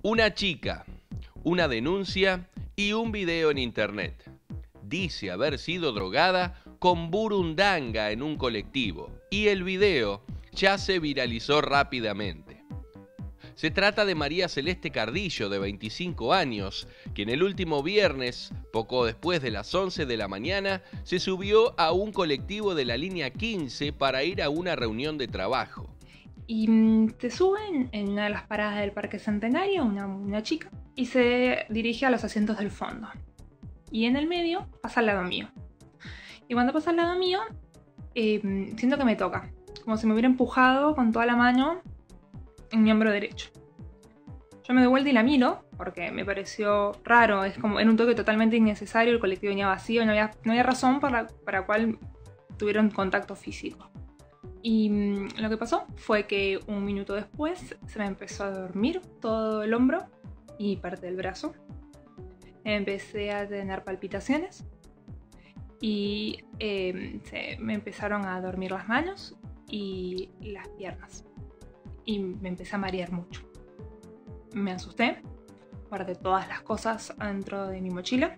Una chica, una denuncia y un video en internet. Dice haber sido drogada con burundanga en un colectivo y el video ya se viralizó rápidamente. Se trata de María Celeste Cardillo, de 25 años, quien el último viernes, poco después de las 11 de la mañana, se subió a un colectivo de la línea 15 para ir a una reunión de trabajo. Y se suben en una de las paradas del Parque Centenario, una chica, y se dirige a los asientos del fondo. Y en el medio pasa al lado mío. Y cuando pasa al lado mío, siento que me toca, como si me hubiera empujado con toda la mano en mi hombro derecho. Yo me doy vuelta y la miro, porque me pareció raro, es como en un toque totalmente innecesario, el colectivo venía vacío, no había razón para cual tuvieron contacto físico. Y lo que pasó fue que un minuto después se me empezó a dormir todo el hombro y parte del brazo. Empecé a tener palpitaciones y me empezaron a dormir las manos y las piernas. Y me empecé a marear mucho. Me asusté, guardé todas las cosas dentro de mi mochila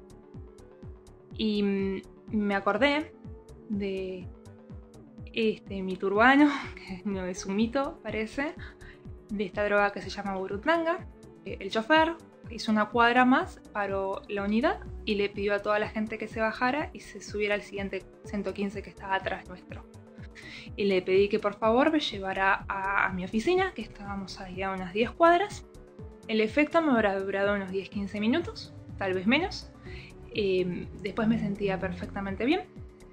y me acordé de mi turbano, que no es un mito, parece, de esta droga que se llama burundanga. El chofer hizo una cuadra más, paró la unidad y le pidió a toda la gente que se bajara y se subiera al siguiente 115 que estaba atrás nuestro. Y le pedí que por favor me llevara a mi oficina, que estábamos ahí a unas 10 cuadras. El efecto me habrá durado unos 10-15 minutos, tal vez menos. Después me sentía perfectamente bien.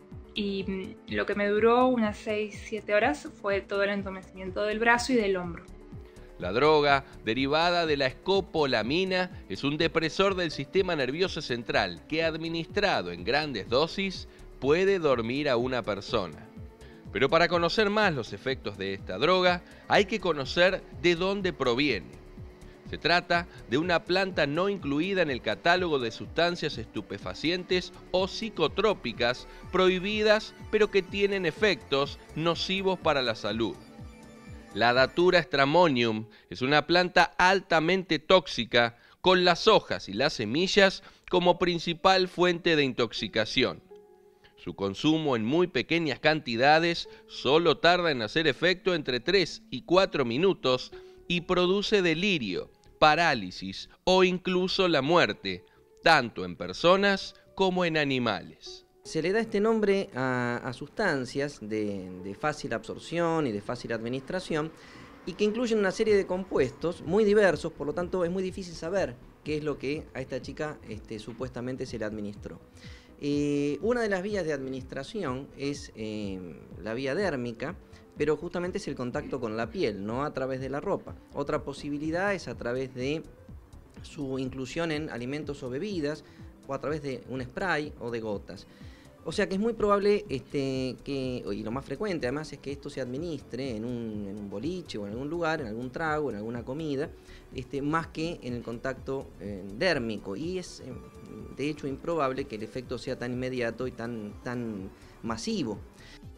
Y lo que me duró unas 6-7 horas fue todo el entumecimiento del brazo y del hombro. La droga, derivada de la escopolamina, es un depresor del sistema nervioso central que, administrado en grandes dosis, puede dormir a una persona. Pero para conocer más los efectos de esta droga, hay que conocer de dónde proviene. Se trata de una planta no incluida en el catálogo de sustancias estupefacientes o psicotrópicas prohibidas, pero que tienen efectos nocivos para la salud. La Datura stramonium es una planta altamente tóxica, con las hojas y las semillas como principal fuente de intoxicación. Su consumo en muy pequeñas cantidades solo tarda en hacer efecto entre 3 y 4 minutos y produce delirio, parálisis o incluso la muerte, tanto en personas como en animales. Se le da este nombre a sustancias de fácil absorción y de fácil administración y que incluyen una serie de compuestos muy diversos, por lo tanto es muy difícil saber qué es lo que a esta chica supuestamente se le administró. Una de las vías de administración es la vía dérmica, pero justamente es el contacto con la piel, no a través de la ropa. Otra posibilidad es a través de su inclusión en alimentos o bebidas, o a través de un spray o de gotas. O sea que es muy probable y lo más frecuente además es que esto se administre en un boliche o en algún lugar, en algún trago, en alguna comida, más que en el contacto dérmico. Y es de hecho improbable que el efecto sea tan inmediato y tan masivo.